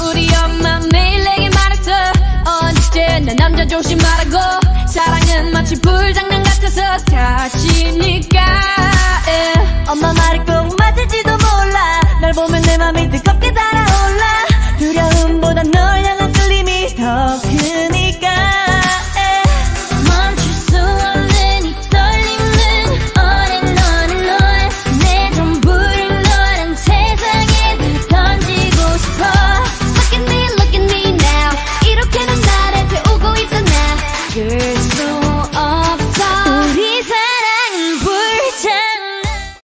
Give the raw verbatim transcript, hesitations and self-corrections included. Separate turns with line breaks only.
우리 엄마 매일 내게 말했어. 언제나 남자 조심하라고. 사랑은 마치 불장난 같아서 다치니까.